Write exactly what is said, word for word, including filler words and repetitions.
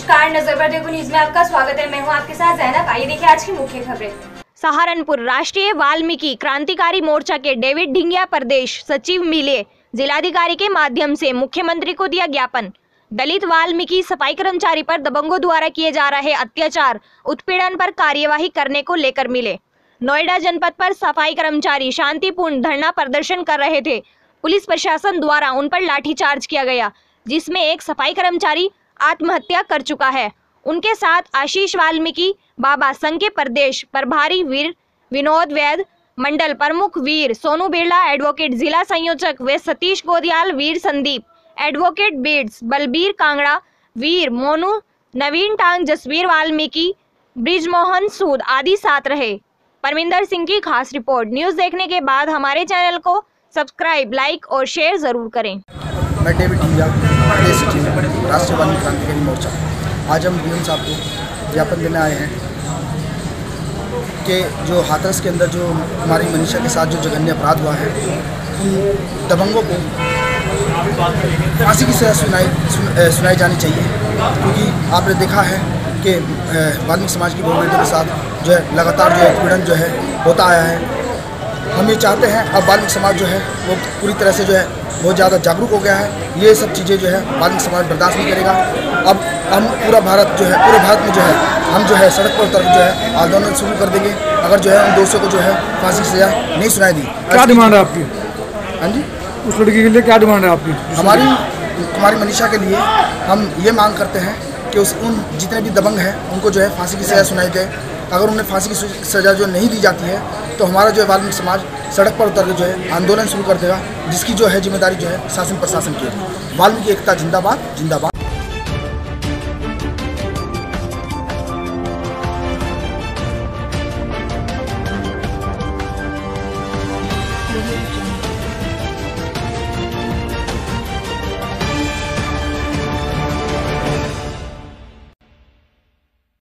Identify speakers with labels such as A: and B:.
A: नमस्कार, नजर पर देखो न्यूज में आपका स्वागत है। मैं हूं आपके साथ जैनब। आइए देखिए आज की मुख्य खबरें।
B: सहारनपुर राष्ट्रीय वाल्मीकि क्रांतिकारी मोर्चा के डेविड ढिंगिया प्रदेश सचिव मिले। जिलाधिकारी के माध्यम से मुख्यमंत्री को दिया ज्ञापन। दलित वाल्मीकि सफाई कर्मचारी पर दबंगों द्वारा किए जा रहे अत्याचार उत्पीड़न पर कार्यवाही करने को लेकर मिले। नोएडा जनपद पर सफाई कर्मचारी शांतिपूर्ण धरना प्रदर्शन कर रहे थे। पुलिस प्रशासन द्वारा उन पर लाठीचार्ज किया गया, जिसमें एक सफाई कर्मचारी आत्महत्या कर चुका है। उनके साथ आशीष वाल्मीकि बाबा संघ के प्रदेश प्रभारी वीर विनोद वैद, मंडल प्रमुख वीर सोनू बिरला, एडवोकेट जिला संयोजक वे सतीश गोदियाल, वीर संदीप, एडवोकेट बीड्स बलबीर कांगड़ा, वीर मोनू, नवीन टांग, जसवीर वाल्मीकि, ब्रिजमोहन सूद आदि साथ रहे। परमिंदर सिंह की खास रिपोर्ट। न्यूज देखने के बाद हमारे चैनल को सब्सक्राइब, लाइक और शेयर जरूर करें।
C: मैं डेविड ढिंगिया प्रदेश सचिव राष्ट्रीय वाल्मीकि क्रांतिकारी मोर्चा। आज हम डीएम साहब को ज्ञापन देने आए हैं कि जो हाथरस के अंदर जो हमारी मनीषा के साथ जो जघन्य अपराध हुआ है, उन दबंगों को फांसी की सजा सुनाई सुनाई जानी चाहिए, क्योंकि आपने देखा है कि वाल्मीकि समाज की गवर्नमेंट के साथ जो है लगातार जो है उत्पीड़न जो है होता आया है। हम ये चाहते हैं अब वाल्मीकि समाज जो है वो पूरी तरह से जो है बहुत ज़्यादा जागरूक हो गया है। ये सब चीज़ें जो है वाल्मीकि समाज बर्दाश्त नहीं करेगा। अब हम पूरा भारत जो है पूरे भारत में जो है हम जो है सड़क पर उतर जो है आंदोलन शुरू कर देंगे, अगर जो है उन दोषियों को जो है फांसी की सजा नहीं सुनाई दी।
D: क्या डिमांड है आपकी?
C: हाँ जी,
D: उस लड़की के लिए क्या डिमांड है आपकी?
C: हमारी हमारी मनीषा के लिए हम ये मांग करते हैं कि उस उन जितने भी दबंग हैं उनको जो है फांसी की सजा सुनाई दे। अगर उन्हें फांसी की सजा जो नहीं दी जाती है तो हमारा जो है वाल्मीकि समाज सड़क पर उतर के जो है आंदोलन शुरू कर देगा, जिसकी जो है जिम्मेदारी जो है शासन प्रशासन की है। वाल्मीकि एकता जिंदाबाद जिंदाबाद।